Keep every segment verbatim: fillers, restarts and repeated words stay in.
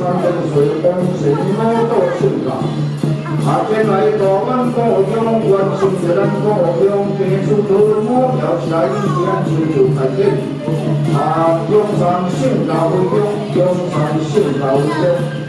山跟随风神老道性格。啊，前来大安故乡，完成着咱故乡变出多么条下一天成就才见。啊，中山性格为中，中山性格为中。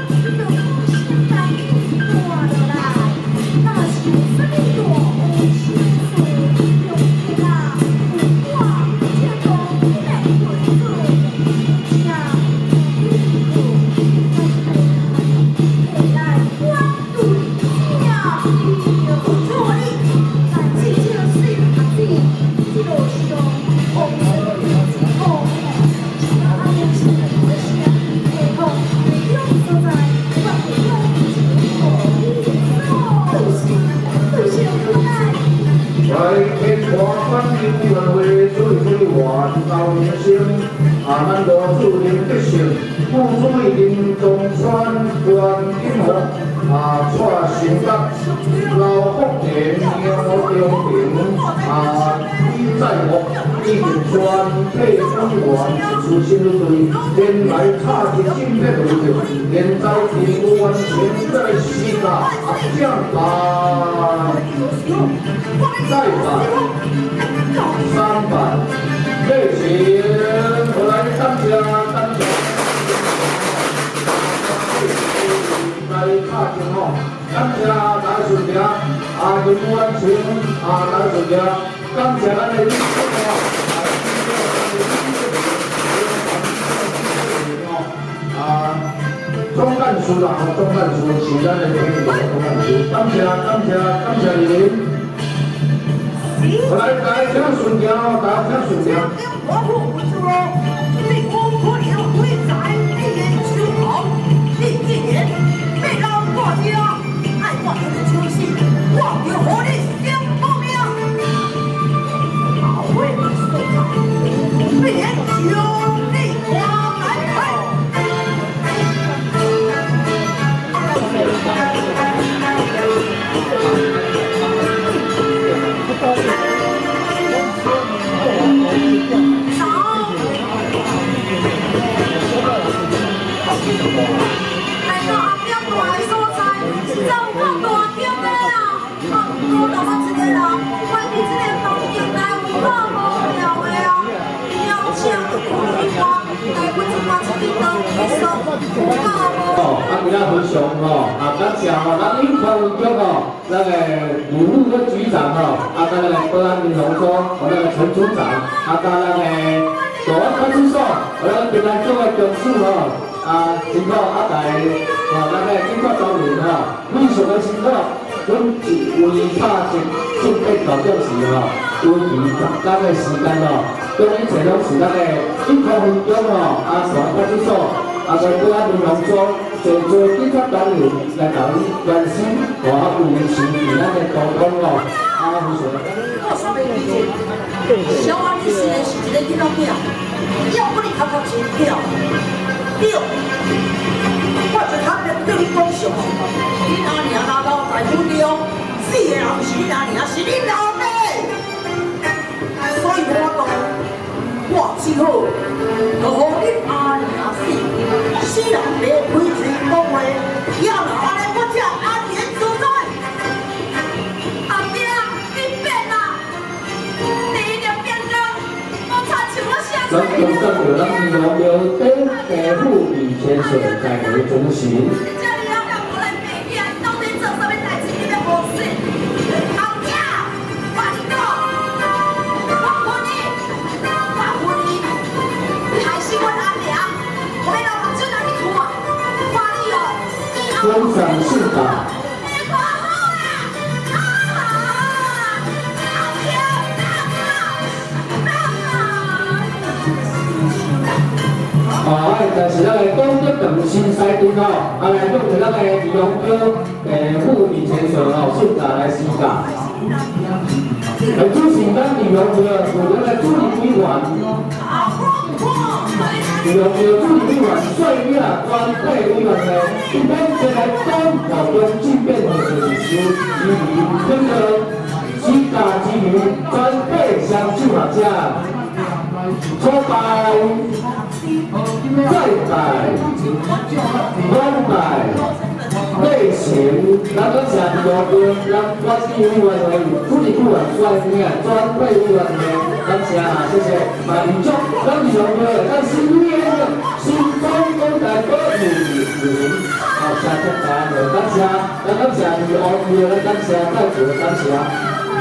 啊，咱罗主任德性，副主任中山关金河，啊，蔡成德、老福田、杨中平，啊，李在福、李景川、配官员、出新队，前来插旗进片队伍，现在任务完成在四个阿将把再把三把类型。 我来感谢感谢，来打电话，感谢大顺家，啊，任务完成，啊，大顺家，感谢咱的领导，啊，总干事啦，总干事是咱的领导总干事，感谢感谢感谢您。我来大家请顺家，大家请顺家。 我不知道，你公婆了会在你眼就好，你今年被老大家爱我的消息，我要和你相报命。好为你所在，别兄弟我来看。来到阿彪大的所在，走过大桥的啊，我头我一个人，关伫这个房间内有够无聊的啊，邀请看一看，来我一把一支刀去扫，有够无。啊，今仔分享吼，啊，感谢吼，咱永康局吼，咱个鲁副分局长吼，啊，咱个保安民农所，和咱个陈组长，啊，甲咱个大安派出所，和咱平安局的局长吼。 啊，辛苦啊！大啊，咱个警察专员吼，非常的辛苦。阮一为拍一准备到这时吼，为期十天的时间吼，中一切拢是咱个警方分局吼，啊，大派出所，啊，个保安民农所，做做警察专员来甲阮关心，和啊维持咱个交通吼，啊，非常。我稍微理解，小王你是是一个囡仔囝，要不你头壳真巧。 对，我就坦白对你讲实话，你阿娘拿到在府中，死的人不是你阿娘，是你老爸。所以我讲，我只好就和你阿娘死，死人别开嘴讲话，要哪安尼我才安全自在。阿爹，你变啦！你一定变了，我亲像我下咱中山有咱民农庙顶地府以前所在为中心。 这里要干部来北边，到底做什么代志你都无说。后爹，我讲，我问你，我问你，你还是我阿娘，我要老把这拿去看，看你哦， 中山市长。 哦，但是咱个公德长新西屯吼，啊来用着咱个利用叫诶副以前所吼顺达来施教。诶，主持咱利用着有咱个主任委员，利用着主任委员率领专队委员咧，一边前来东河中进变的维修，以及这个几家之余专队相助合作。 初拜、再拜、两拜。类型，咱讲是路边，咱我是委员会，主持委员专员、专委委员会，感谢啊，谢谢，嘛民众，咱上个咱新年的新风公大哥女女，好，谢谢大家，感谢，咱感谢女王，女咱感谢，再次感谢。